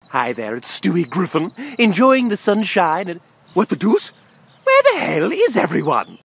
Hi there, it's Stewie Griffin, enjoying the sunshine and... What the deuce? Where the hell is everyone?